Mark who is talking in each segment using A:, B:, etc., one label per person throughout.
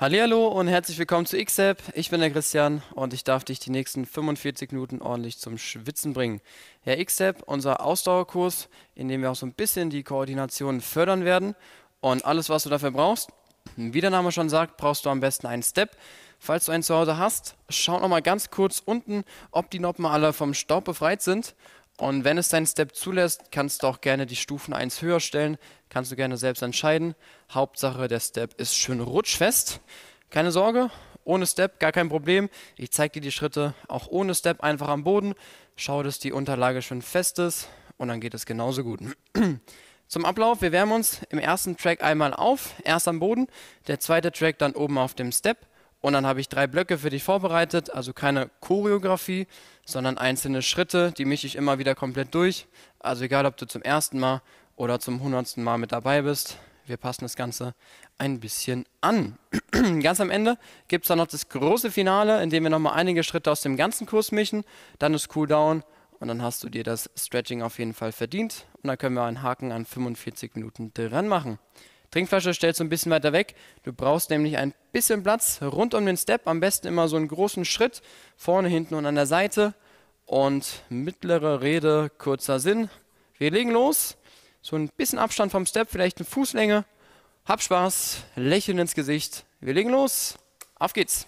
A: Hallihallo und herzlich willkommen zu X-Step. Ich bin der Christian und ich darf dich die nächsten 45 Minuten ordentlich zum Schwitzen bringen. Ja, X-Step, unser Ausdauerkurs, in dem wir auch so ein bisschen die Koordination fördern werden. Und alles, was du dafür brauchst, wie der Name schon sagt, brauchst du am besten einen Step. Falls du einen zu Hause hast, schau noch mal ganz kurz unten, ob die Noppen alle vom Staub befreit sind. Und wenn es dein Step zulässt, kannst du auch gerne die Stufen 1 höher stellen. Kannst du gerne selbst entscheiden. Hauptsache, der Step ist schön rutschfest. Keine Sorge, ohne Step gar kein Problem. Ich zeige dir die Schritte auch ohne Step einfach am Boden. Schau, dass die Unterlage schön fest ist und dann geht es genauso gut. Zum Ablauf, wir wärmen uns im ersten Track einmal auf, erst am Boden, der zweite Track dann oben auf dem Step. Und dann habe ich 3 Blöcke für dich vorbereitet, also keine Choreografie, sondern einzelne Schritte, die mische ich immer wieder komplett durch. Also egal, ob du zum ersten Mal oder zum 100. Mal mit dabei bist, wir passen das Ganze ein bisschen an. Ganz am Ende gibt es dann noch das große Finale, in dem wir nochmal einige Schritte aus dem ganzen Kurs mischen, dann ist Cooldown und dann hast du dir das Stretching auf jeden Fall verdient. Und dann können wir einen Haken an 45 Minuten dran machen. Trinkflasche stellst du ein bisschen weiter weg. Du brauchst nämlich ein bisschen Platz rund um den Step. Am besten immer so einen großen Schritt. Vorne, hinten und an der Seite. Und mittlere Rede, kurzer Sinn. Wir legen los. So ein bisschen Abstand vom Step, vielleicht eine Fußlänge. Hab Spaß, Lächeln ins Gesicht. Wir legen los. Auf geht's.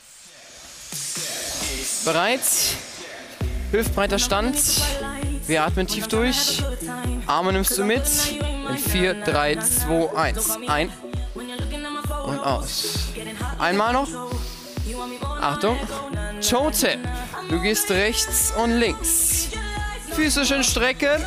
A: Bereit? Hüftbreiter Stand. Wir atmen tief durch. Arme nimmst du mit. In 4, 3, 2, 1. Ein und aus. Einmal noch. Achtung. Toe Tap. Du gehst rechts und links. Füße schön strecken.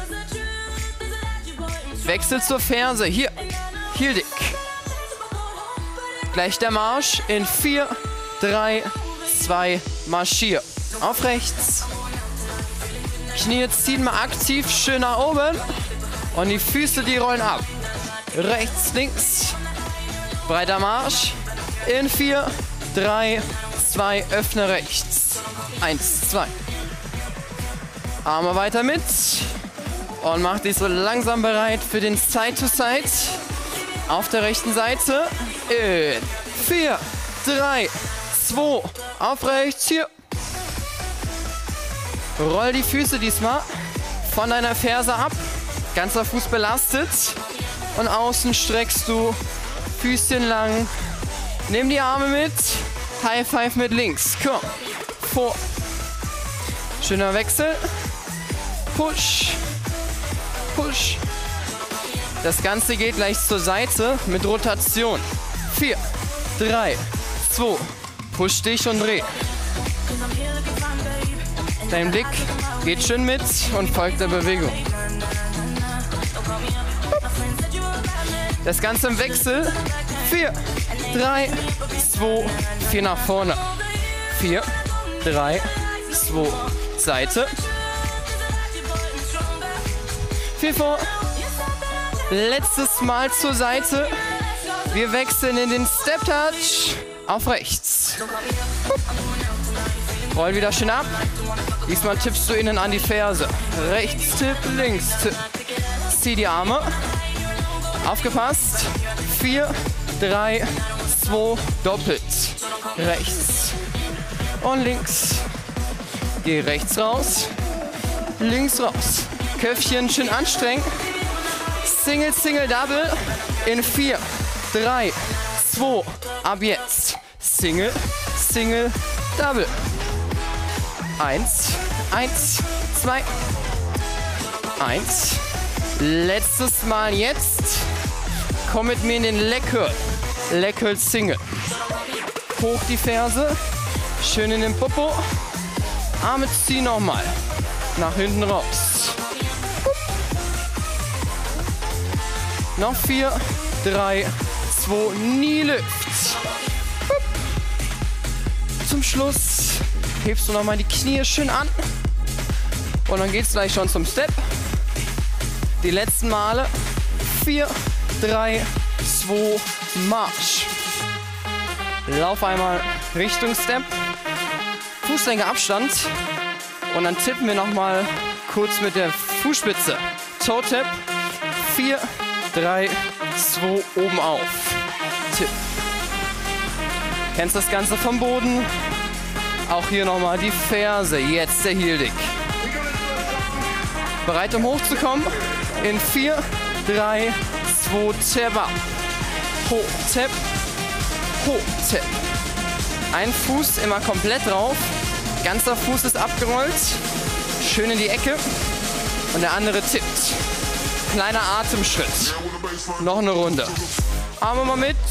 A: Wechsel zur Ferse. Hier. Heel Dick. Gleich der Marsch. In 4, 3, 2, marschier. Auf rechts. Knie ziehen mal aktiv schön nach oben. Und die Füße, die rollen ab. Rechts, links. Breiter Marsch. In 4, 3, 2, öffne rechts. 1, 2. Arme weiter mit. Und mach dich so langsam bereit für den Side-to-Side. Auf der rechten Seite. In 4, 3, 2. Auf rechts. Hier. Roll die Füße diesmal von deiner Ferse ab. Ganzer Fuß belastet und außen streckst du Füßchen lang. Nimm die Arme mit. High Five mit links. Komm. Vor. Schöner Wechsel. Push. Push. Das Ganze geht gleich zur Seite mit Rotation. 4, 3, 2. Push dich und dreh. Dein Blick geht schön mit und folgt der Bewegung. Das Ganze im Wechsel. 4, 3, 2, 4 nach vorne. 4, 3, 2, Seite. 4 vor. Letztes Mal zur Seite. Wir wechseln in den Step Touch. Auf rechts. Roll wieder schön ab. Diesmal tippst du innen an die Ferse. Rechts Tipp, links Tipp. Zieh die Arme. Aufgepasst. 4, 3, 2, doppelt. Rechts und links. Geh rechts raus, links raus. Köpfchen schön anstrengen. Single, Single, Double. In 4, 3, 2. Ab jetzt. Single, Single, Double. 1, 1, 2, 1. Letztes Mal jetzt. Komm mit mir in den Leg Curl. Leg Curl Single. Hoch die Ferse. Schön in den Popo. Arme ziehen nochmal. Nach hinten raus. Noch 4, 3, 2, Knee Lift. Zum Schluss hebst du nochmal die Knie schön an. Und dann geht's gleich schon zum Step. Die letzten Male. 4, 3, 2, Marsch. Lauf einmal Richtung Step. Fußlänge Abstand. Und dann tippen wir nochmal kurz mit der Fußspitze. Toe Tap. 4, 3, 2, oben auf. Tipp. Kennst das Ganze vom Boden. Auch hier nochmal die Ferse. Jetzt der Heel Dig. Bereit, um hochzukommen? In 4, 3, 2, Tap ab. Hoch, Tap. Hoch, Tap. Ein Fuß immer komplett drauf. Ganzer Fuß ist abgerollt. Schön in die Ecke. Und der andere tippt. Kleiner Atemschritt. Noch eine Runde. Arme mal mit.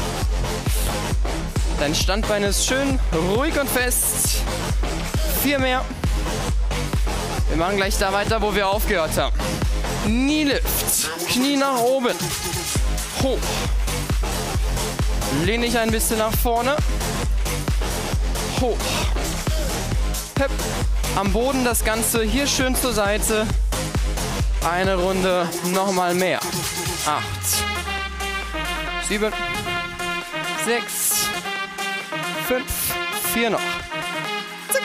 A: Dein Standbein ist schön ruhig und fest. 4 mehr. Wir machen gleich da weiter, wo wir aufgehört haben. Knee Lift. Knie nach oben. Hoch. Lehne ich ein bisschen nach vorne. Hoch. Hep. Am Boden das Ganze hier schön zur Seite. Eine Runde, nochmal mehr. 8, 7, 6, 5, 4 noch. Zack.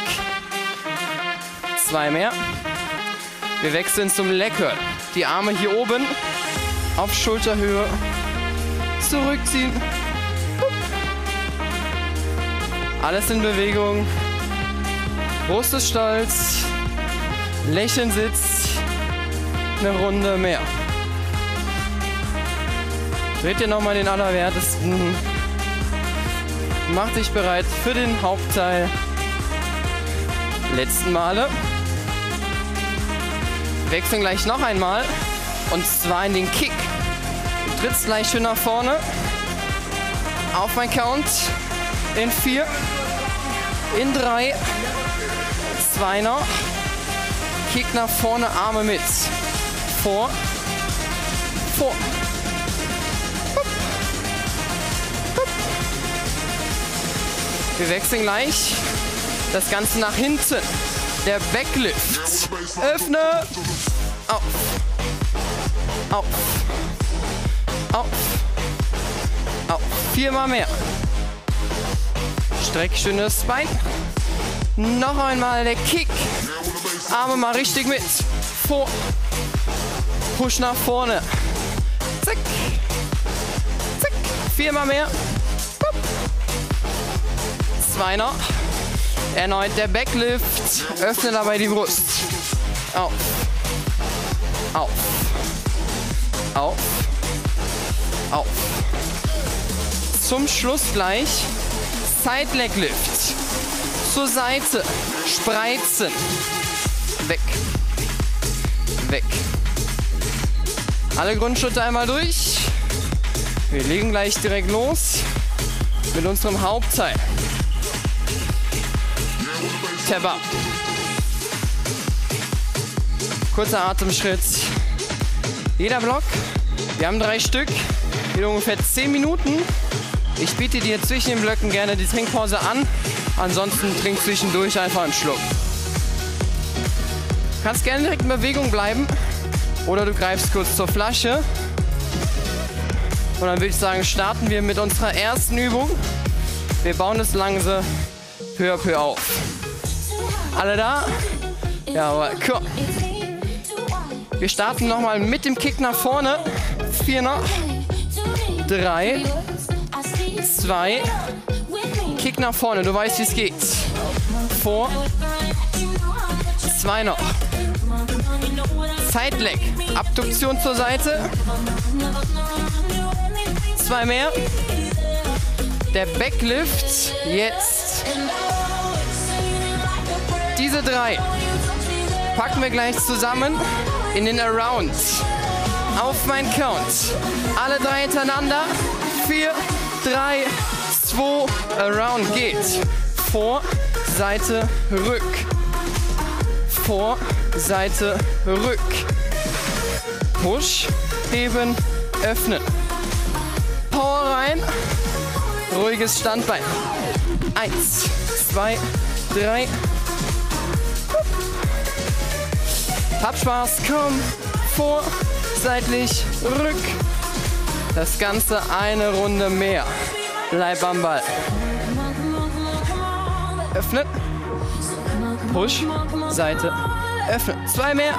A: 2 mehr. Wir wechseln zum Leg Curl. Die Arme hier oben auf Schulterhöhe. Zurückziehen. Alles in Bewegung. Brust ist stolz. Lächeln sitzt. Eine Runde mehr. Dreht dir nochmal den Allerwertesten. Mach dich bereit für den Hauptteil. Letzten Male. Wechseln gleich noch einmal. Und zwar in den Kick. Du trittst gleich schön nach vorne. Auf mein Count. In 4. In 3. 2 noch. Kick nach vorne, Arme mit. Vor. Vor. Hup. Hup. Wir wechseln gleich das Ganze nach hinten. Der Backlift. Öffne. Auf. Auf. Auf. Auf. 4 mal mehr. Streck schönes Bein. Noch einmal der Kick. Arme mal richtig mit. Vor. Push nach vorne. Zack. Zack. 4 mal mehr. 2 noch. Erneut der Backlift. Öffne dabei die Brust. Auf. Auf. Auf. Auf. Zum Schluss gleich Side Leg Lift. Zur Seite. Spreizen. Weg. Weg. Alle Grundschritte einmal durch. Wir legen gleich direkt los mit unserem Hauptteil. Tap up. Kurzer Atemschritt. Jeder Block. Wir haben 3 Stück. Geht ungefähr 10 Minuten. Ich biete dir zwischen den Blöcken gerne die Trinkpause an. Ansonsten trink zwischendurch einfach einen Schluck. Du kannst gerne direkt in Bewegung bleiben. Oder du greifst kurz zur Flasche. Und dann würde ich sagen, starten wir mit unserer ersten Übung. Wir bauen das langsam peu à peu auf. Alle da? Jawohl, komm. Wir starten nochmal mit dem Kick nach vorne. 4 noch. 3. 2. Kick nach vorne, du weißt, wie es geht. Vor. 2 noch. Side Leg. Abduktion zur Seite. 2 mehr. Der Backlift. Jetzt. Diese 3 packen wir gleich zusammen in den Around. Auf mein Count. Alle 3 hintereinander. 4, 3, 2, Around geht. Vor, Seite, Rück. Vor, Seite, Rück. Push, heben, öffnen. Power rein. Ruhiges Standbein. 1, 2, 3. Hab Spaß, komm. Vor, seitlich, rück. Das Ganze eine Runde mehr. Bleib am Ball. Öffnen. Push, Seite, öffnen. 2 mehr.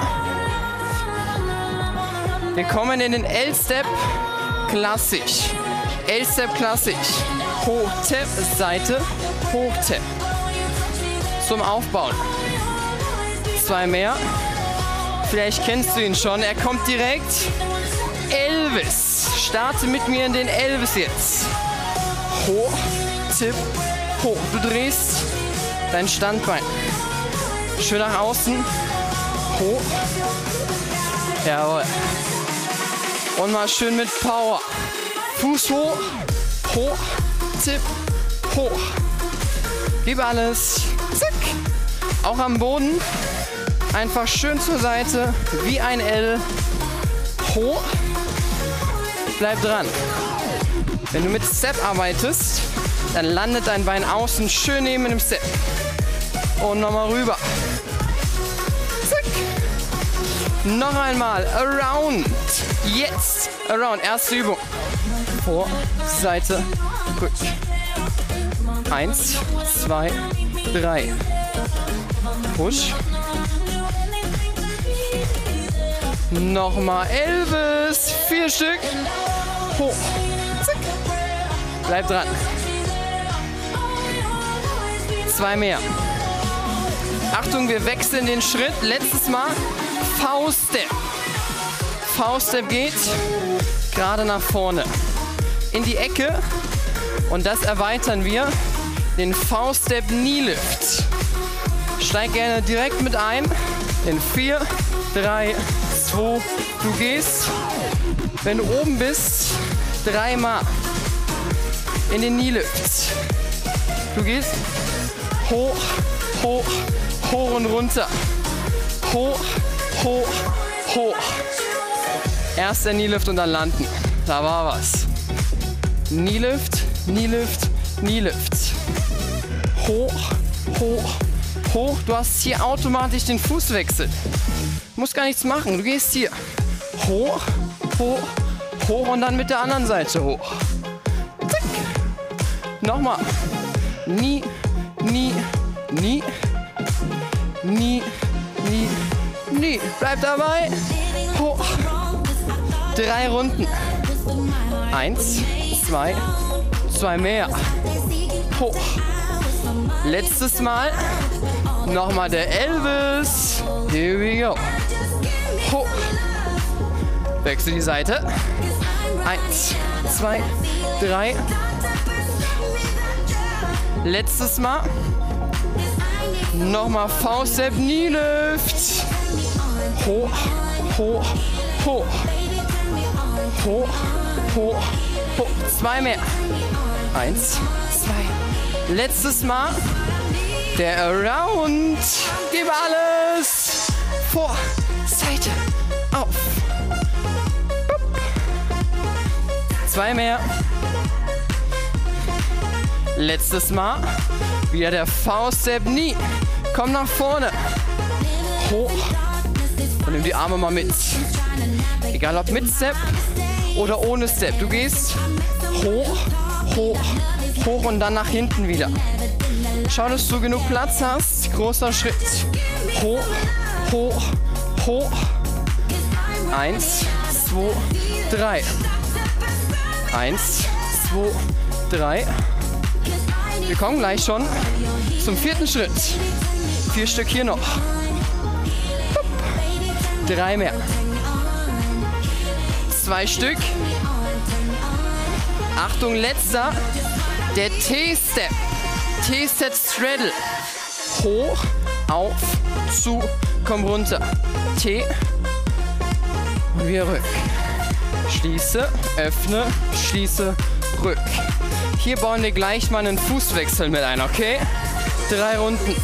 A: Wir kommen in den L-Step klassisch. L-Step klassisch. hoch, Tap, Seite, hoch, Tap. Zum Aufbauen. 2 mehr. Vielleicht kennst du ihn schon. Er kommt direkt. Elvis. Starte mit mir in den Elvis jetzt. Hoch, Tipp, hoch. Du drehst dein Standbein. Schön nach außen. Hoch. Jawohl. Und mal schön mit Power. Fuß hoch, hoch, Tipp, hoch. Gib alles. Zack. Auch am Boden. Einfach schön zur Seite, wie ein L. Hoch. Bleib dran. Wenn du mit Step arbeitest, dann landet dein Bein außen schön neben dem Step. Und nochmal rüber. Zack. Noch einmal. Around. Jetzt. Around. Erste Übung. Vor, Seite, Rück. 1, 2, 3. Push. Nochmal Elvis. 4 Stück. Hoch. Zack. Bleib dran. 2 mehr. Achtung, wir wechseln den Schritt. Letztes Mal V-Step. V-Step geht gerade nach vorne. In die Ecke. Und das erweitern wir. Den V-Step Knee Lift. Steig gerne direkt mit ein. In 4, 3, 2, du gehst. Wenn du oben bist, 3 Mal in den Knee Lift. Du gehst hoch, hoch, hoch und runter. Hoch, hoch, hoch. Erst der Knee Lift und dann landen. Da war was. Knee Lift, Knee Lift, Knee Lift. Hoch, hoch, hoch. Du hast hier automatisch den Fußwechsel. Du musst gar nichts machen. Du gehst hier hoch, hoch, hoch und dann mit der anderen Seite hoch. Zack. Nochmal. Knee, Knee, Knee, Knee, Knee, Knee. Bleib dabei. Hoch. 3 Runden. 1, 2, 2 mehr. Hoch. Letztes Mal. Nochmal der Elvis. Here we go. Hoch. Wechsel die Seite. 1, 2, 3. Letztes Mal. Nochmal V-Step Knee Lift. Hoch, hoch, hoch. Hoch, hoch, hoch. 2 mehr. 1, 2. Letztes Mal. Der Around. Gib alles. Vor, Seite, auf. 2 mehr. Letztes Mal. Wieder der V-Step Knee. Komm nach vorne. Hoch. Und nimm die Arme mal mit. Egal ob mit Step oder ohne Step. Du gehst hoch, hoch, hoch und dann nach hinten wieder. Schau, dass du genug Platz hast. Großer Schritt. Hoch, hoch, hoch. 1, 2, 3. 1, 2, 3. Wir kommen gleich schon zum 4. Schritt. 4 Stück hier noch. 3 mehr. 2 Stück. Achtung, letzter. Der T-Step. T-Step Straddle. Hoch, auf, zu, komm runter. T. Und wieder rück. Schließe, öffne, schließe, rück. Hier bauen wir gleich mal einen Fußwechsel mit ein, okay? 3 Runden.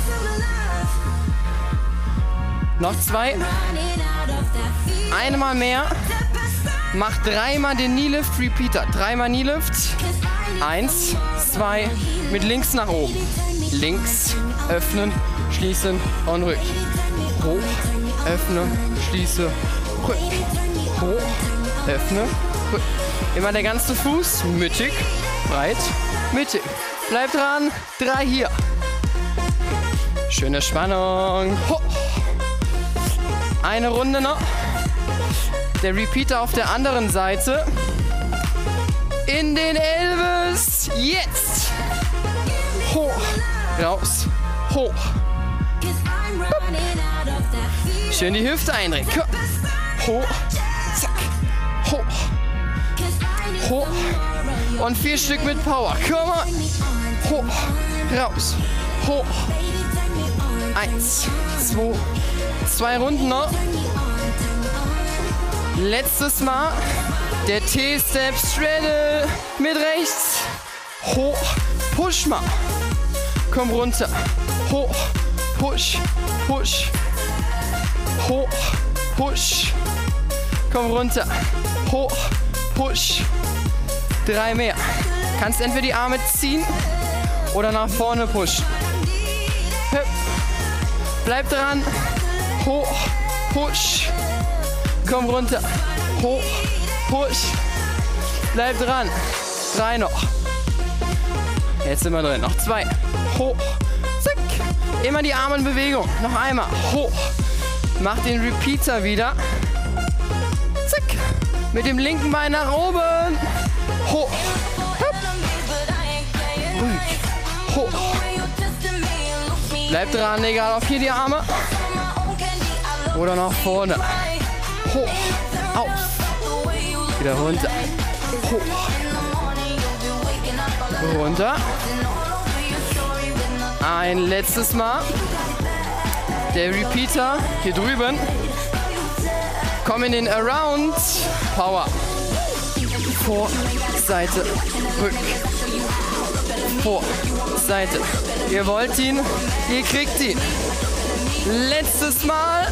A: Noch 2. Einmal mehr. Mach 3 Mal den Knee Lift Repeater. 3 Mal Knee Lift. 1, 2. Mit links nach oben. Links, öffnen, schließen und rück. Hoch, öffne, schließe, rück. Hoch, öffne, rück. Immer der ganze Fuß. Mittig, breit, mittig. Bleib dran. 3 hier. Schöne Spannung. Hoch. Eine Runde noch. Der Repeater auf der anderen Seite. In den Elvis. elfes, jetzt. Hoch, raus, hoch. Schön die Hüfte eindrehen. Hoch, zack, hoch, hoch. Und 4 Stück mit Power. Komm on. Hoch, raus, hoch. 1, 2, 2 Runden noch. Letztes Mal. Der T-Step Straddle mit rechts. Hoch, push mal. Komm runter. Hoch, push, push. Hoch, push. Komm runter. Hoch, push. 3 mehr. Kannst entweder die Arme ziehen oder nach vorne pushen. Hüpp. Bleib dran. Hoch, push. Komm runter. Hoch, push. Bleib dran. 3 noch. Jetzt sind wir drin. Noch 2. Hoch. Zack. Immer die Arme in Bewegung. Noch einmal. Hoch. Mach den Repeater wieder. Zack. Mit dem linken Bein nach oben. Hoch. Hopp. Ruhig. Hoch. Bleib dran, egal ob hier die Arme oder nach vorne. Hoch. Auf. Wieder runter. Hoch. Runter. Ein letztes Mal. Der Repeater hier drüben. Komm in den Around. Power. Vor, Seite, rück. Vor, Seite. Ihr wollt ihn, ihr kriegt ihn. Letztes Mal.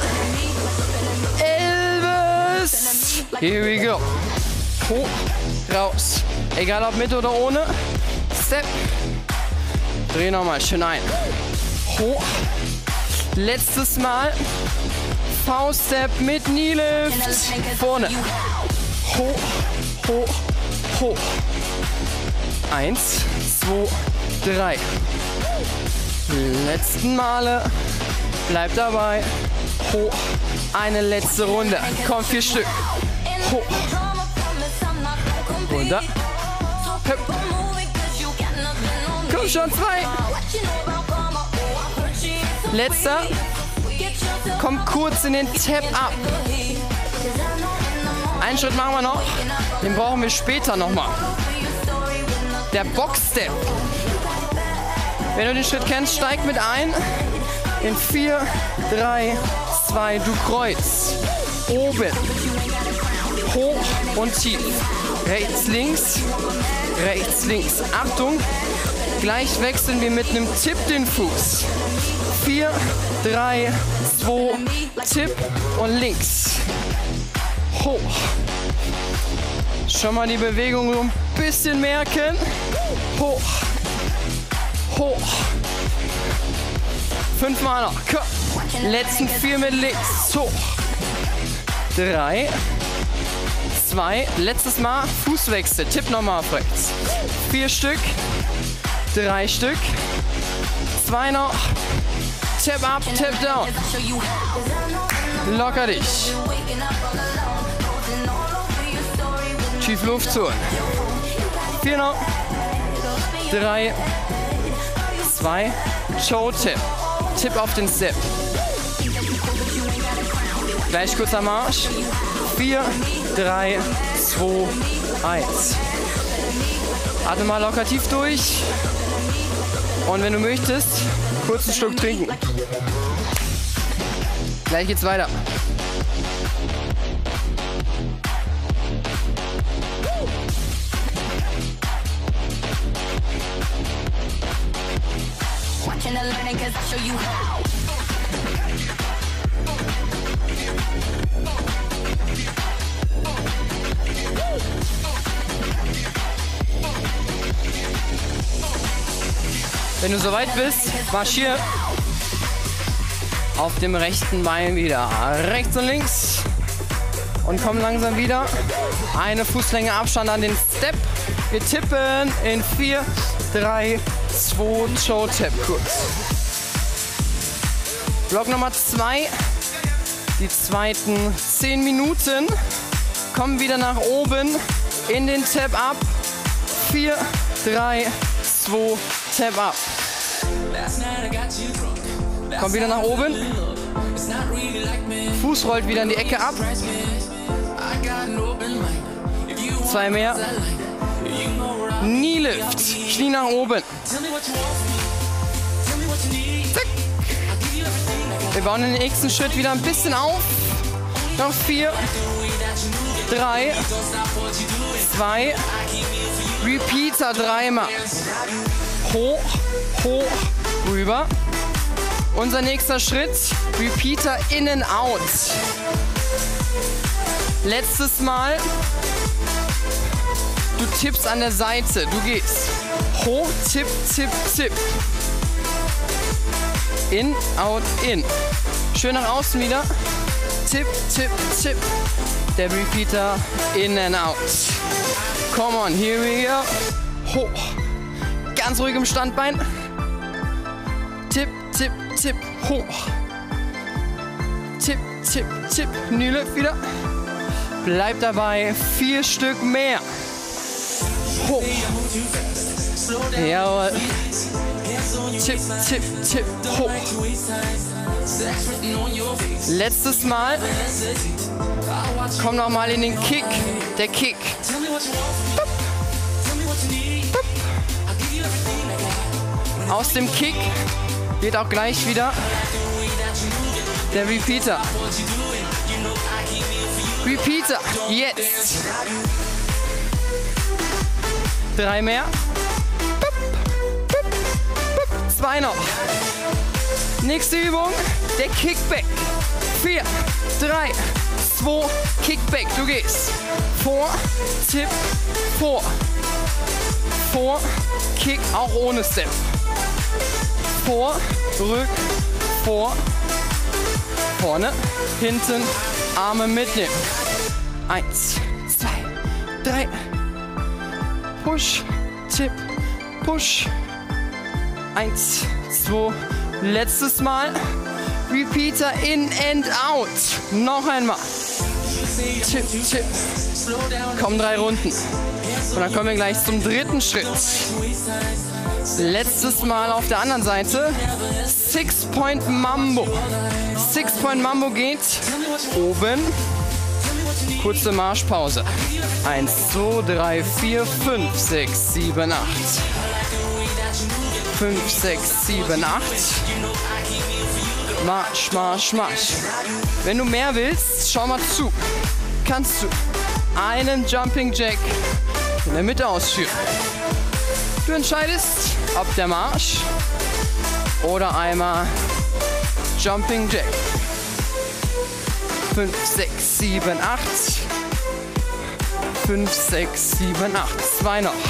A: 11. Here we go. Hoch, raus. Egal ob mit oder ohne. Step. Dreh nochmal schön ein. Hoch. Letztes Mal. V-Step mit Knee Lift. Vorne. Hoch, hoch, hoch. 1, 2, 3. Letzten Male. Bleib dabei. Hoch. Eine letzte Runde. Komm, 4 Stück. Hoch. Runter. Hüpp. Komm schon, 2. Letzter. Komm kurz in den Tap Up. Einen Schritt machen wir noch. Den brauchen wir später nochmal. Der Box Step. Wenn du den Schritt kennst, steig mit ein. In 4, 3, 2, du kreuzt. Oben. Hoch und tief. Rechts, links. Rechts, links. Achtung. Gleich wechseln wir mit einem Tipp den Fuß. 4, 3, 2, Tipp und links. Hoch. Schon mal die Bewegung so ein bisschen merken. Hoch. Hoch. 5 Mal noch. Letzten 4 mit links. Hoch. 3, 2. Letztes Mal Fußwechsel. Tipp nochmal auf rechts. 4 Stück. 3 Stück. 2 noch. Tap up, tap down. Locker dich. Tief Luft holen. 4 noch. 3, 2. Toe-Tip. Tipp auf den Step. Gleich kurzer Marsch. 4, 3, 2, 1. Atme mal locker tief durch. Und wenn du möchtest, kurz einen Schluck trinken. Gleich geht's weiter. Wenn du soweit bist, marschier auf dem rechten Bein wieder rechts und links und komm langsam wieder. Eine Fußlänge Abstand an den Step. Wir tippen in 4, 3, 2, Toe-Tap kurz. Block Nummer 2. Die zweiten 10 Minuten. Kommen wieder nach oben in den Tap Up. 4, 3, 2, Tap ab. Kommt wieder nach oben. Fuß rollt wieder in die Ecke ab. 2 mehr. Knee Lift. Knie nach oben. Zack. Wir bauen den nächsten Schritt wieder ein bisschen auf. Noch 4, 3, 2, Repeater 3-mal. Hoch, hoch, rüber. Unser nächster Schritt, Repeater in and out. Letztes Mal. Du tippst an der Seite, du gehst hoch, tipp, tipp, tipp. In, out, in. Schön nach außen wieder. Tipp, tipp, tipp. Der Repeater in and out. Come on, here we go. Hoch. Ganz ruhig im Standbein. Tipp, tipp, tipp, hoch. Tipp, tipp, tipp. Knee Lift wieder. Bleib dabei. 4 Stück mehr. Hoch. Jawohl. Tipp, tipp, tipp, hoch. Letztes Mal. Komm noch mal in den Kick. Der Kick. Aus dem Kick wird auch gleich wieder der Repeater. Repeater. Jetzt. 3 mehr. 2 noch. Nächste Übung, der Kickback. 4, 3, 2, Kickback. Du gehst vor, Tipp, vor. Vor, Kick, auch ohne Step. Vor, rück, vor. Vorne, hinten, Arme mitnehmen. 1, 2, 3. Push, Tipp, Push. 1, 2, letztes Mal. Repeater in and out. Noch einmal. Tipp, Tipp. Kommen 3 Runden. Und dann kommen wir gleich zum dritten Schritt. Letztes Mal auf der anderen Seite. 6-Point Mambo. 6-Point Mambo geht oben. Kurze Marschpause. 1, 2, 3, 4, 5, 6, 7, 8. 5, 6, 7, 8. Marsch, Marsch, Marsch. Wenn du mehr willst, schau mal zu. Kannst du einen Jumping Jack in der Mitte ausführen. Du entscheidest, ob der Marsch oder einmal Jumping Jack. 5, 6, 7, 8. 5, 6, 7, 8. 2 noch.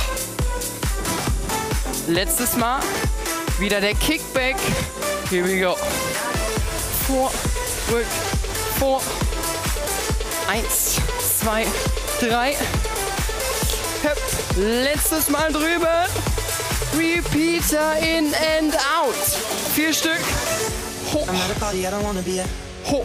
A: Letztes Mal. Wieder der Kickback. Here we go. Vor, rück, vor. 1, 2, 3. Hüpp. Letztes Mal drüber. Repeater in and out. 4 Stück. Hoch. Hoch.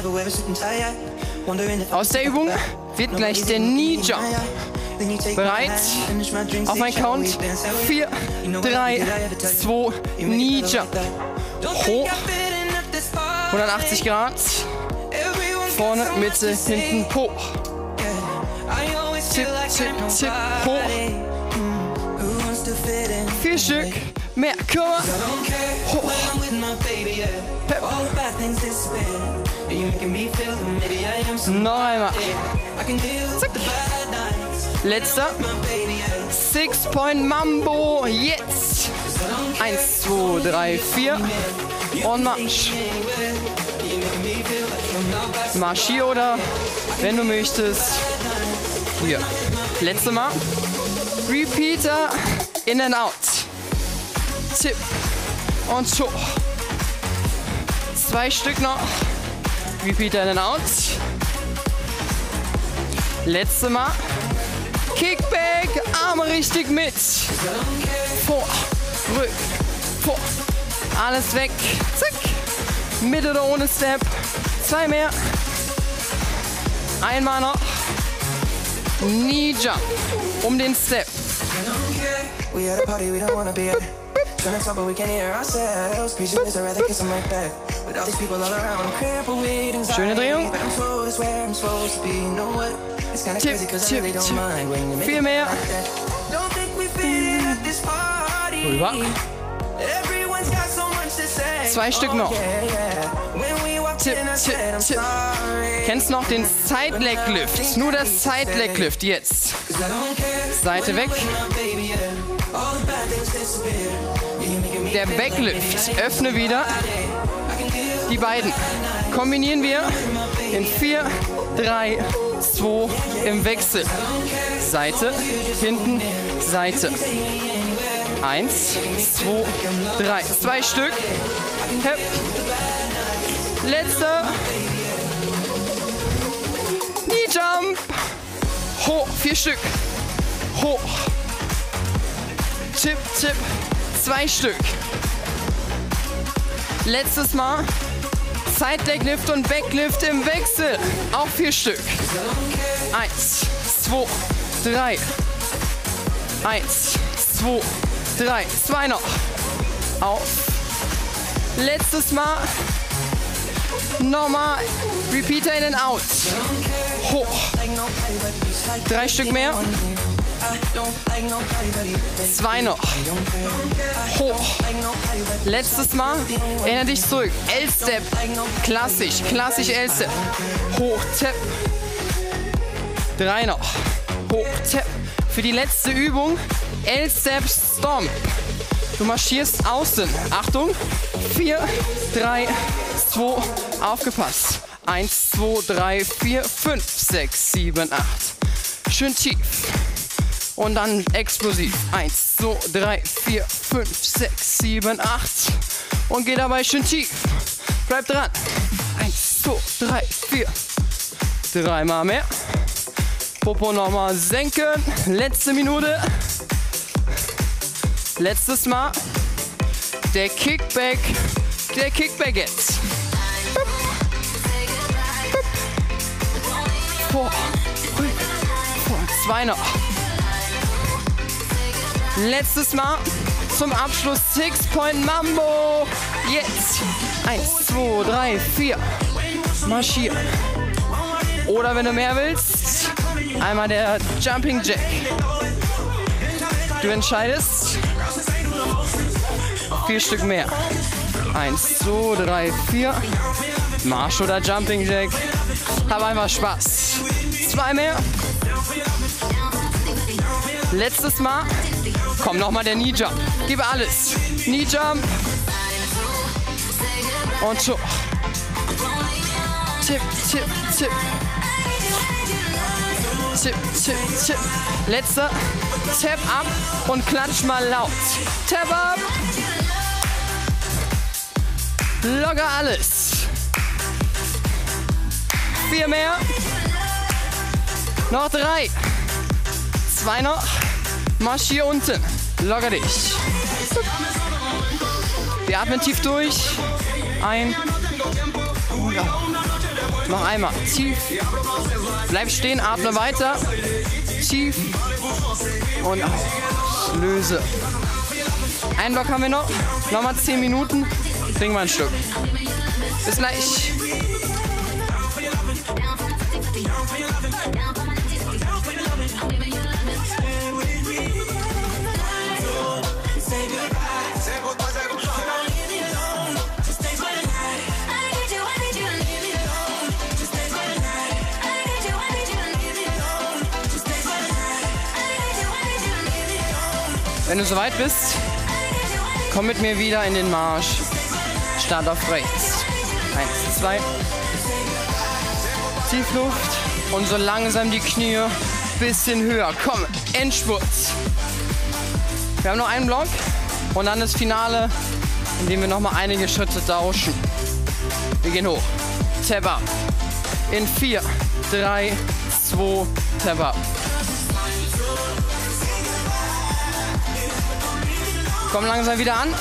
A: Aus der Übung wird gleich der Knee Jump. Bereit? Auf ein Count. 4, 3, 2, Knee Jump. Hoch. 180 Grad. Vorne, Mitte, hinten, hoch. Tipp, tipp, tipp, hoch. 4 Stück. Mehr. Komm mal. Hoch. Pep. Noch einmal. Zack. Letzter. 6-Point Mambo. Jetzt. 1, 2, 3, 4. Und Marsch. Marsch hier oder, wenn du möchtest, hier. Letzte Mal. Repeater in and out. Tipp und hoch. 2 Stück noch. Repeater in and out. Letzte Mal. Kickback, Arme richtig mit. Vor, rück, vor. Alles weg. Zack. Mit oder ohne Step. 2 mehr. Einmal noch. Knee Jump. Um den Step. Schöne Drehung. Tipp, tipp, tipp. Viel mehr. Rüber. 2 Stück noch. Tipp, tipp, tipp. Kennst du noch den Side-Leg-Lift? Nur das Side-Leg-Lift jetzt. Seite weg. Der Backlift. Öffne wieder. Die beiden kombinieren wir in 4, 3, 2 im Wechsel. Seite, hinten, Seite. 1, 2, 3. 2 Stück. Hep. Letzter. Knee Jump. Hoch. 4 Stück. Hoch. Tipp, tipp. 2 Stück. Letztes Mal. Side Leg Lift und Backlift im Wechsel. Auch 4 Stück. 1, 2, 3. 1, 2, 3. 2 noch. Auf. Letztes Mal. Nochmal. Repeater in and out. Hoch. 3 Stück mehr. 2 noch. Hoch. Letztes Mal. Erinnere dich zurück. L-Step. Klassisch. Klassisch L-Step. Hoch. Tap. 3 noch. Hoch. Tap. Für die letzte Übung. L-Step Stomp. Du marschierst außen. Achtung. 4, 3, 2. Aufgepasst. 1, 2, 3, 4, 5, 6, 7, 8. Schön tief. Und dann explosiv. 1, 2, 3, 4, 5, 6, 7, 8. Und geh dabei schön tief. Bleib dran. 1, 2, 3, 4. 3 mal mehr. Popo nochmal senken. Letzte Minute. Letztes Mal. Der Kickback. Der Kickback jetzt. Vor. 2 noch. Letztes Mal zum Abschluss 6-Point Mambo. Jetzt. 1, 2, 3, 4. Marschieren. Oder wenn du mehr willst, einmal der Jumping Jack. Du entscheidest. 4 Stück mehr. 1, 2, 3, 4. Marsch oder Jumping Jack. Hab einfach Spaß. 2 mehr. Letztes Mal. Komm, nochmal der Knee Jump. Gib alles. Knee Jump. Und hoch. Tipp, tipp, tipp. Tipp, tipp, tipp. Letzter. Tap ab und klatsch mal laut. Tap ab. Locker alles. 4 mehr. Noch 3. 2 noch. Marschier unten. Locker dich. Wir atmen tief durch. Ein. Noch einmal. Tief. Bleib stehen, atme weiter. Tief. Und aus. Löse. Einen Block haben wir noch. Nochmal 10 Minuten. Trinken wir ein Stück. Bis gleich. Wenn du soweit bist, komm mit mir wieder in den Marsch. Start auf rechts. 1, 2. Tiefluft und so langsam die Knie bisschen höher. Komm, Endspurt. Wir haben noch einen Block und dann das Finale, in dem wir noch mal einige Schritte tauschen. Wir gehen hoch. Tap up. In 4, 3, 2, Tap up. Komm langsam wieder an.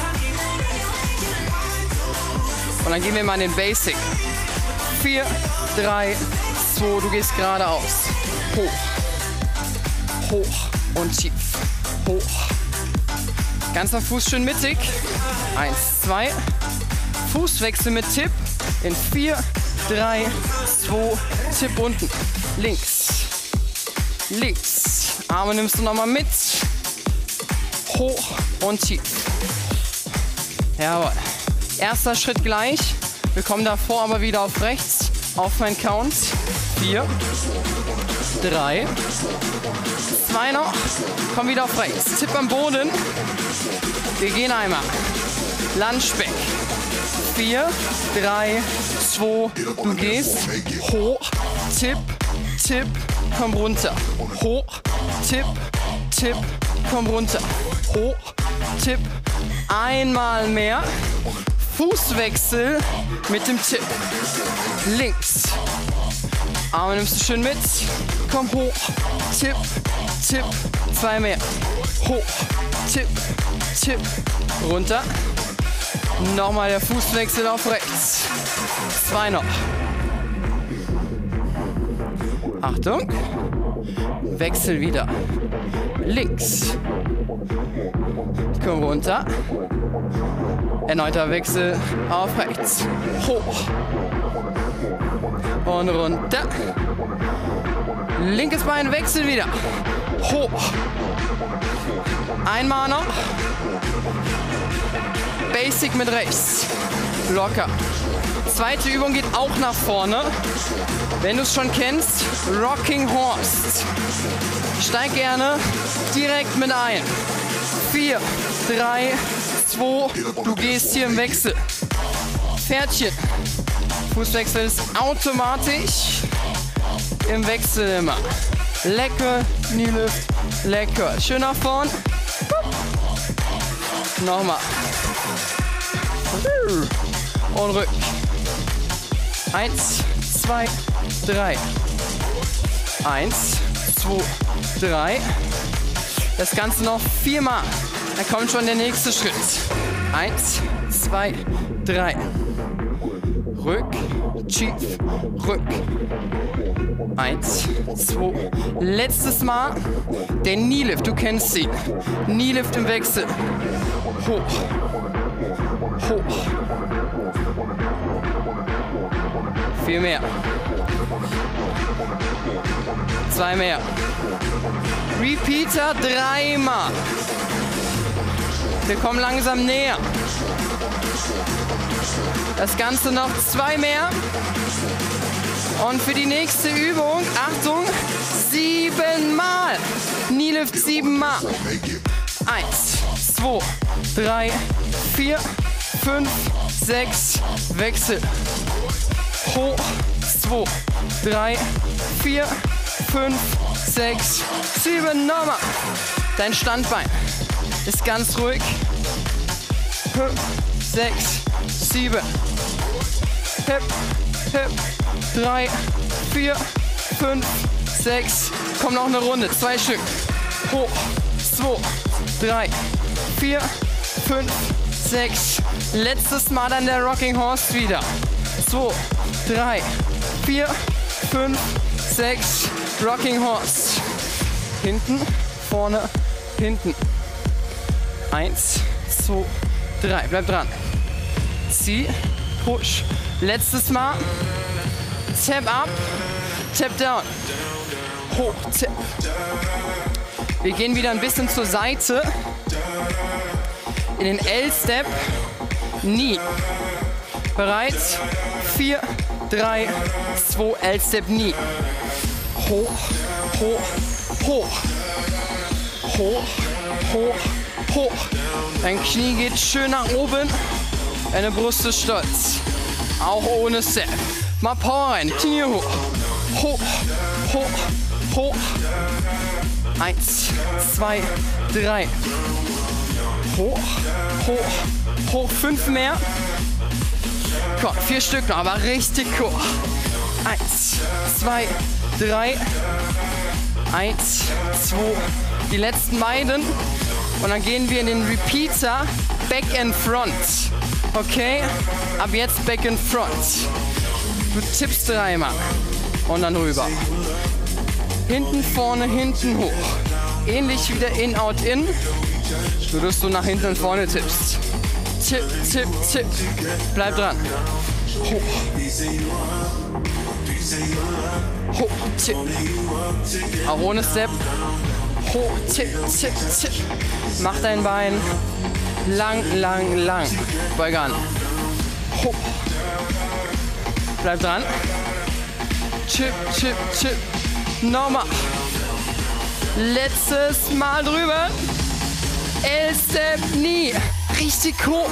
A: Und dann gehen wir mal in den Basic. 4, 3, 2, du gehst geradeaus. Hoch. Hoch und tief. hoch. Ganzer Fuß schön mittig. 1, 2. Fußwechsel mit Tipp in 4, 3, 2, Tipp unten. Links. Links. Arme nimmst du nochmal mit. Hoch und tief. Jawohl. Erster Schritt gleich. Wir kommen davor aber wieder auf rechts. Auf meinen Count. 4, 3, 2 noch. Komm wieder auf rechts. Tipp am Boden. Wir gehen einmal. Lungeback. 4, 3, 2. Du gehst hoch. Tipp, Tipp. Komm runter. Hoch. Tipp, Tipp. Komm runter. Hoch. Tipp. Einmal mehr. Fußwechsel mit dem Tipp. Links. Arme nimmst du schön mit. Komm hoch. Tipp, Tipp. 2 mehr. Hoch. Tipp, Tipp. Runter. Nochmal der Fußwechsel auf rechts. 2 noch. Achtung. Wechsel wieder. Links. Komm runter. Erneuter Wechsel auf rechts. Hoch. Und runter. Linkes Bein, Wechsel wieder. Hoch. Einmal noch. Basic mit rechts. Locker. Zweite Übung geht auch nach vorne. Wenn du es schon kennst, Rocking Horse. Steig gerne direkt mit ein. 4, 3, 2, du gehst hier im Wechsel. Pferdchen. Fußwechsel ist automatisch im Wechsel immer. Lecker, Knee Lift, lecker. Schön nach vorn. Nochmal. Und rück. 1, 2, 3. 1, 2, 3. Das Ganze noch 4 Mal. Dann kommt schon der nächste Schritt. 1, 2, 3. Rück, tief, rück. 1, 2. Letztes Mal. Der Knee Lift, du kennst sie. Knee Lift im Wechsel. Hoch. Hoch. 4 mehr. 2 mehr. Repeater 3 Mal. Wir kommen langsam näher. Das Ganze noch 2 mehr. Und für die nächste Übung, Achtung, 7 Mal. Knee Lift 7 Mal. 1, 2, 3, 4, 5, 6. Wechsel. Hoch. 2, 3, 4, 5, 6, 7. Nochmal. Dein Standbein ist ganz ruhig. 5, 6, 7. Hip, hip. 3, 4, 5, 6. Komm noch eine Runde. 2 Stück. Hoch. 2, 3, 4, 5, 6. Letztes Mal dann der Rocking Horse wieder. 2, 3, 4, 5, 6. Rocking Horse. Hinten, vorne, hinten. 1, 2, 3. Bleib dran. Zieh, push. Letztes Mal. Tap up, tap down. Hoch, tap. Wir gehen wieder ein bisschen zur Seite. In den L-Step. Knee. Bereit? 4, 3, 2, L-Step, Knee. Hoch, hoch, hoch. Hoch, hoch, hoch. Dein Knie geht schön nach oben. Deine Brust ist stolz. Auch ohne Step. Mal Power rein. Knie hoch. Hoch, hoch, hoch. 1, 2, 3. Hoch, hoch, hoch. 5 mehr. Komm, 4 Stück noch, aber richtig hoch. 1, 2, 3. 1, 2. Die letzten beiden. Und dann gehen wir in den Repeater Back and Front. Okay? Ab jetzt Back and Front. Du tippst 3 Mal. Und dann rüber. Hinten, vorne, hinten, hoch. ähnlich wie der In-Out-In, nur dass du nach hinten und vorne tippst. Tipp, tipp, tipp. Bleib dran. Hoch. Hoch, tipp. Auch ohne Step. Hoch, tipp, tipp, tipp. Mach dein Bein lang, lang, lang. Beuge an. Hoch. Bleib dran. Chip, chip, chip. Nochmal. Letztes Mal drüber. L-Step, Knee. Richtig hoch.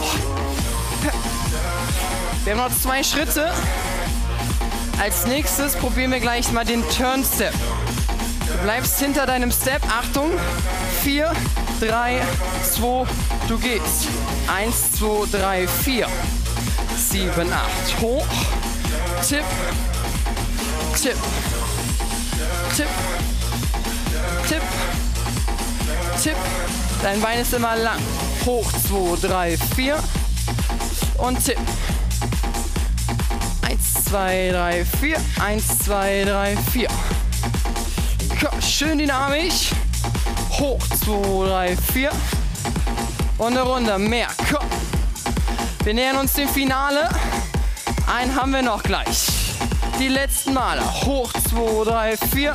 A: Wir haben noch 2 Schritte. Als nächstes probieren wir gleich mal den Turn-Step. Du bleibst hinter deinem Step. Achtung. 4, 3, 2, du gehst. 1, 2, 3, 4. 7, 8. Hoch. Tipp. Tipp. Tipp. Tipp. Tipp. Dein Bein ist immer lang. Hoch. 2, 3, 4. Und Tipp. 1, 2, 3, 4. 1, 2, 3, 4. Schön dynamisch. Hoch. 2, 3, 4. Und eine Runde mehr. Komm. Wir nähern uns dem Finale. Einen haben wir noch gleich. Die letzten Male. Hoch, 2, 3, 4.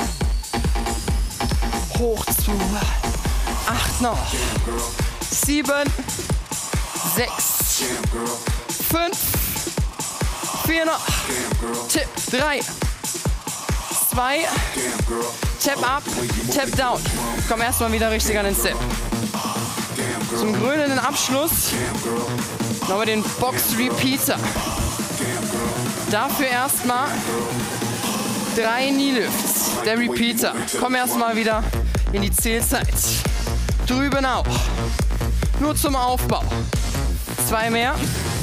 A: Hoch, 2, 8 noch. 7, 6, 5, 4 noch. Tipp, 3, 2, Tap up, Tap down. Komm erstmal wieder richtig an den Step. Zum krönenden Abschluss nochmal den Box Repeater. Dafür erstmal 3 Knee Lifts. Der Repeater. Komm erstmal wieder in die Zählzeit. Drüben auch. Nur zum Aufbau. 2 mehr.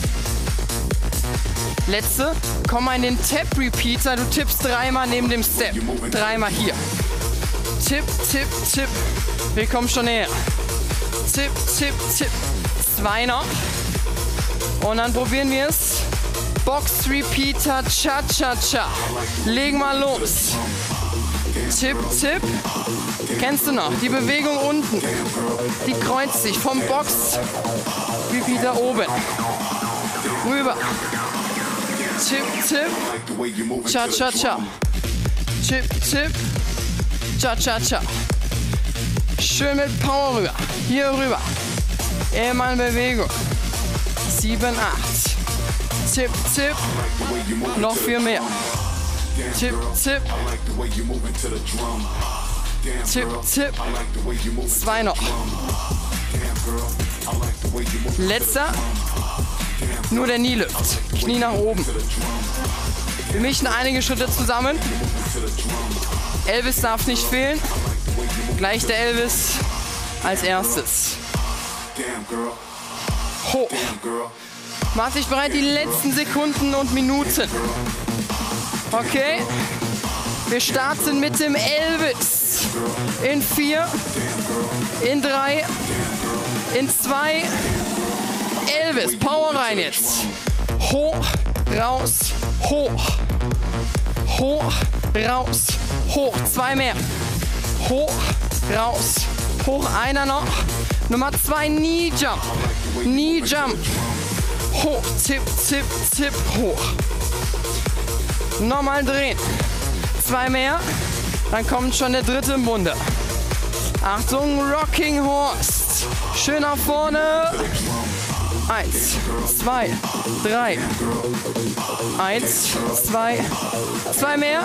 A: Letzte. Komm mal in den Tap Repeater. Du tippst 3-mal neben dem Step. 3-mal hier. Tipp, tipp, tipp. Wir kommen schon näher. Tipp, tipp, tipp. 2 noch. Und dann probieren wir es. Box Repeater, Cha-Cha-Cha. Legen mal los. Tipp, Tipp. Kennst du noch? Die Bewegung unten. Die kreuzt sich vom Box Repeater oben. Rüber. Tipp, Tipp. Cha-Cha-Cha. Tipp, Tipp. Cha-Cha-Cha. Schön mit Power rüber. Hier rüber. Immer in Bewegung. 7, 8. Tipp, Tipp. Noch 4 mehr. Tipp, Tipp. Tipp, Tipp. 2 noch. Letzter. Nur der Knee Lift. Knie nach oben. Wir mischen einige Schritte zusammen. Elvis darf nicht fehlen. Gleich der Elvis als erstes. Hoch. Mach dich bereit, die letzten Sekunden und Minuten. Okay. Wir starten mit dem Elvis. In 4, in 3, in 2. Elvis, Power rein jetzt. Hoch, raus, hoch. Hoch, raus, hoch. 2 mehr. Hoch, raus, hoch. Einer noch. Nummer 2, Knee Jump. Knee Jump. Hoch, Tipp, Tipp, Tipp, hoch. Nochmal drehen. 2 mehr. Dann kommt schon der dritte im Bunde. Achtung, Rocking Horse. Schön nach vorne. 1, 2, 3. 1, 2. 2 mehr.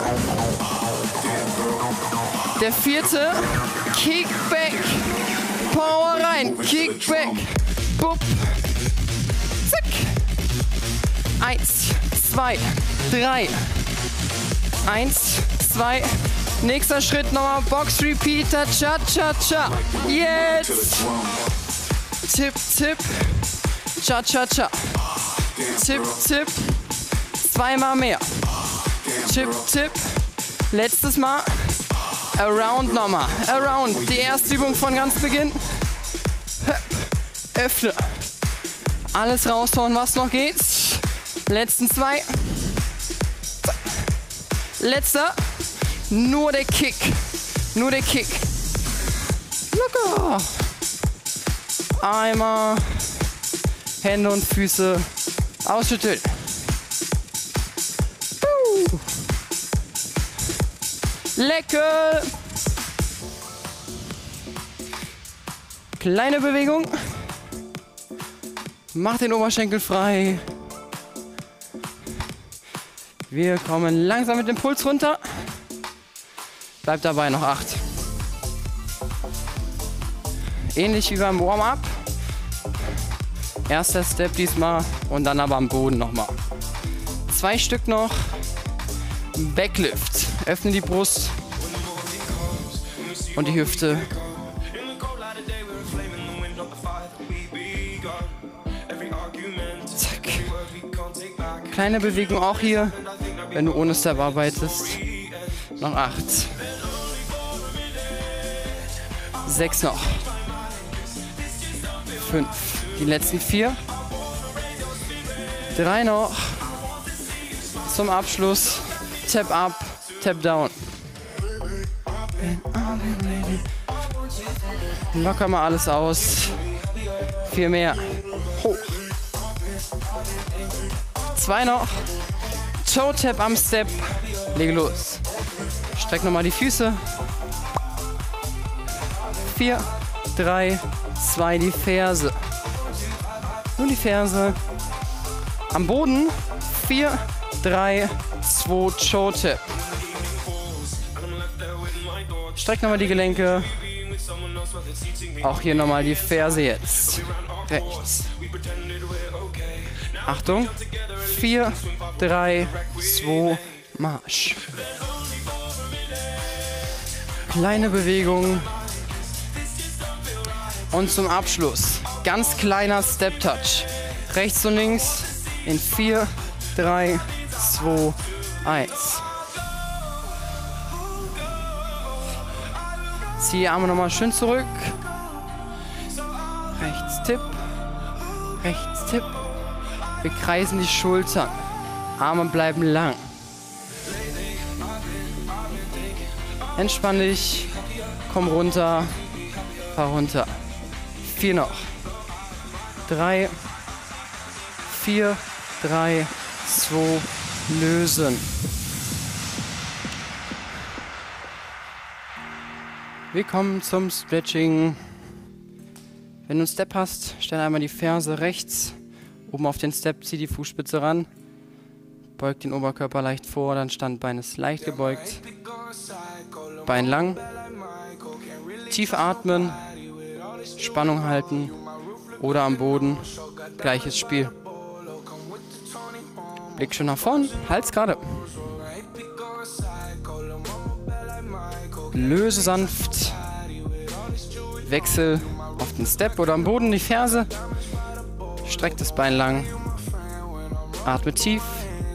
A: Der vierte. Kickback. Power rein. Kickback. Bup. Zack. 1, 2, 3. 1, 2. Nächster Schritt nochmal. Box Repeater. Cha-Cha-Cha. Jetzt. Tipp, Tipp. Cha-Cha-Cha. Tipp, Tipp. 2 mal mehr. Tipp, Tipp. Letztes Mal. Around nochmal. Around. Die erste Übung von ganz Beginn. Öffne. Alles raushauen, was noch geht. Letzten 2. Letzter. Nur der Kick. Nur der Kick. Locker. Einmal Hände und Füße ausschütteln. Lecker. Kleine Bewegung. Mach den Oberschenkel frei. Wir kommen langsam mit dem Puls runter. Bleibt dabei noch 8. Ähnlich wie beim Warm-up. Erster Step diesmal und dann aber am Boden nochmal. 2 Stück noch. Backlift. Öffne die Brust und die Hüfte. Zack. Kleine Bewegung auch hier, wenn du ohne Step arbeitest. Noch 8. 6 noch. 5. Die letzten 4. 3 noch. Zum Abschluss. Tap up, Tap down. Locker mal alles aus. 4 mehr. Hoch. 2 noch. Toe Tap am Step. Lege los. Streck nochmal die Füße. 4, 3, 2 die Ferse. Nur die Ferse. Am Boden. 4, 3, 2 Toe Tap. Streck nochmal die Gelenke. Auch hier nochmal die Ferse jetzt. Rechts. Achtung. 4, 3, 2, Marsch. Kleine Bewegung. Und zum Abschluss. Ganz kleiner Step Touch. Rechts und links in 4, 3, 2, 1. Zieh die Arme nochmal schön zurück. Rechts Tipp. Rechts Tipp. Wir kreisen die Schultern. Arme bleiben lang. Entspann dich. Komm runter. Fahr runter. 4 noch. 3, 4, 3, 2, lösen. Wir kommen zum Stretching. Wenn du einen Step hast, stell einmal die Ferse rechts. Oben auf den Step, zieh die Fußspitze ran. Beug den Oberkörper leicht vor, dann Standbein ist leicht gebeugt. Bein lang. Tief atmen. Spannung halten. Oder am Boden. Gleiches Spiel. Blick schon nach vorn. Hals gerade. Löse sanft. Wechsel auf den Step oder am Boden die Ferse. Streck das Bein lang. Atme tief.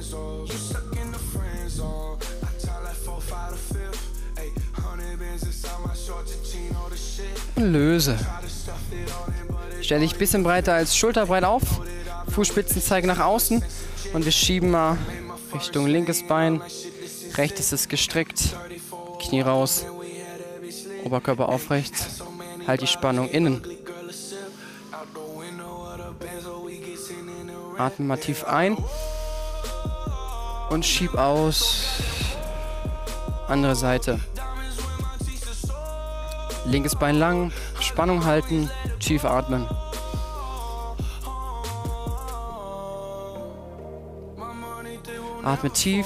A: Und löse. Stell dich ein bisschen breiter als schulterbreit auf. Fußspitzen zeigen nach außen. Und wir schieben mal Richtung linkes Bein. Rechtes ist gestreckt. Knie raus. Oberkörper aufrecht. Halt die Spannung innen. Atme mal tief ein. Und schieb aus. Andere Seite. Linkes Bein lang. Spannung halten. Tief atmen. Atme tief.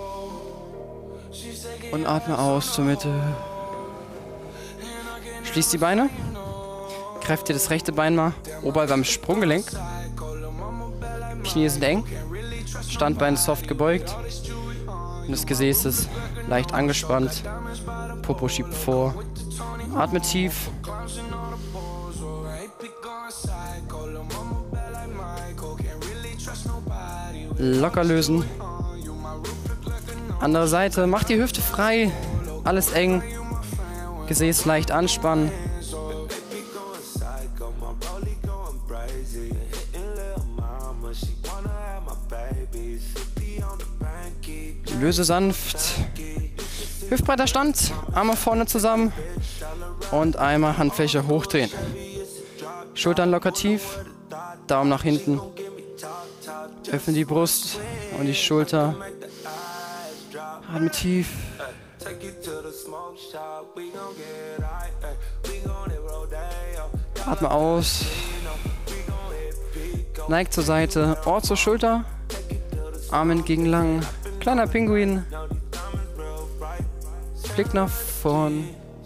A: Und atme aus zur Mitte. Schließ die Beine. Kräftige das rechte Bein mal oberhalb beim Sprunggelenk. Knie sind eng. Standbein soft gebeugt. Und das Gesäß ist leicht angespannt. Popo schiebt vor. Atme tief. Locker lösen. Andere Seite. Mach die Hüfte frei. Alles eng. Gesäß leicht anspannen. Löse sanft. Hüftbreiter Stand. Arme vorne zusammen. Und einmal Handfläche hochdrehen. Schultern locker tief, Daumen nach hinten. Öffne die Brust und die Schulter. Atme tief. Atme aus. Neig zur Seite, Ohr zur Schulter. Arm entgegen lang. Kleiner Pinguin. Blick nach vorn.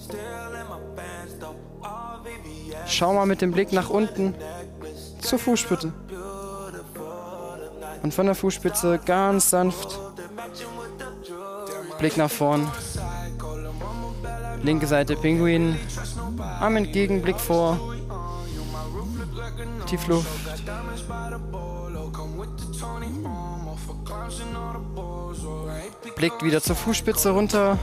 A: Schau mal mit dem Blick nach unten zur Fußspitze. Und von der Fußspitze ganz sanft. Blick nach vorn. Linke Seite Pinguin. Arm entgegen, Blick vor. Tief Luft. Blickt wieder zur Fußspitze runter.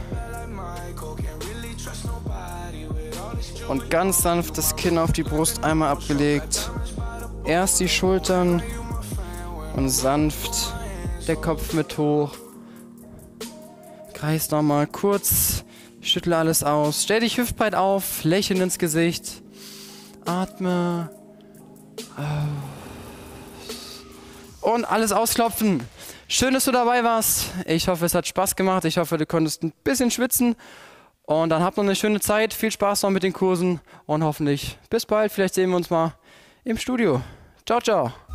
A: Und ganz sanft das Kinn auf die Brust einmal abgelegt. Erst die Schultern und sanft der Kopf mit hoch. Kreis nochmal kurz, schüttle alles aus. Stell dich hüftbreit auf, lächeln ins Gesicht. Atme. Und alles ausklopfen. Schön, dass du dabei warst. Ich hoffe, es hat Spaß gemacht. Ich hoffe, du konntest ein bisschen schwitzen. Und dann habt noch eine schöne Zeit. Viel Spaß noch mit den Kursen. Und hoffentlich bis bald. Vielleicht sehen wir uns mal im Studio. Ciao, ciao.